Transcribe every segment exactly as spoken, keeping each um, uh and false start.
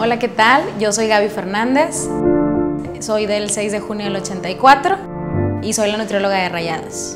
Hola, ¿qué tal? Yo soy Gaby Fernández, soy del seis de junio del ochenta y cuatro y soy la nutrióloga de Rayados.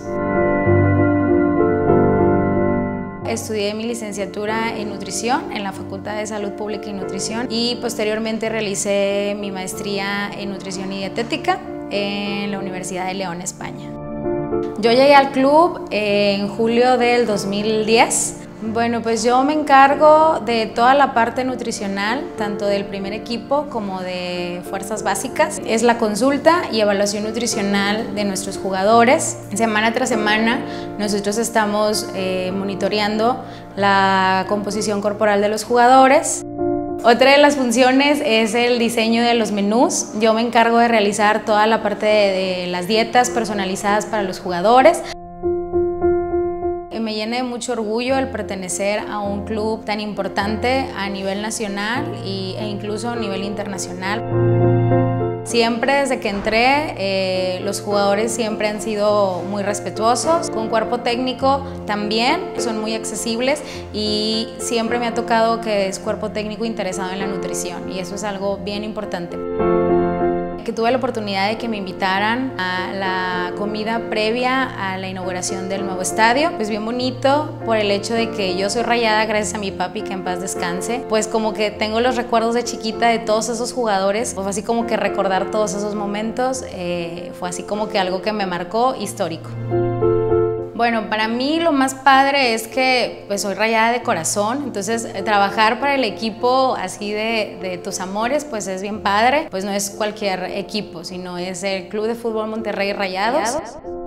Estudié mi licenciatura en nutrición en la Facultad de Salud Pública y Nutrición y posteriormente realicé mi maestría en nutrición y dietética en la Universidad de León, España. Yo llegué al club en julio del dos mil diez. Bueno, pues yo me encargo de toda la parte nutricional, tanto del primer equipo como de fuerzas básicas. Es la consulta y evaluación nutricional de nuestros jugadores. Semana tras semana nosotros estamos eh, monitoreando la composición corporal de los jugadores. Otra de las funciones es el diseño de los menús. Yo me encargo de realizar toda la parte de, de las dietas personalizadas para los jugadores. Me llena de mucho orgullo el pertenecer a un club tan importante a nivel nacional y, e incluso a nivel internacional. Siempre desde que entré, eh, los jugadores siempre han sido muy respetuosos, con cuerpo técnico también, son muy accesibles y siempre me ha tocado que es cuerpo técnico interesado en la nutrición y eso es algo bien importante. Que tuve la oportunidad de que me invitaran a la comida previa a la inauguración del nuevo estadio. Pues bien bonito por el hecho de que yo soy rayada gracias a mi papi, que en paz descanse. Pues como que tengo los recuerdos de chiquita de todos esos jugadores. Pues así como que recordar todos esos momentos eh, fue así como que algo que me marcó histórico. Bueno, para mí lo más padre es que pues soy rayada de corazón, entonces trabajar para el equipo así de, de tus amores pues es bien padre, pues no es cualquier equipo, sino es el Club de Fútbol Monterrey Rayados. Rayados.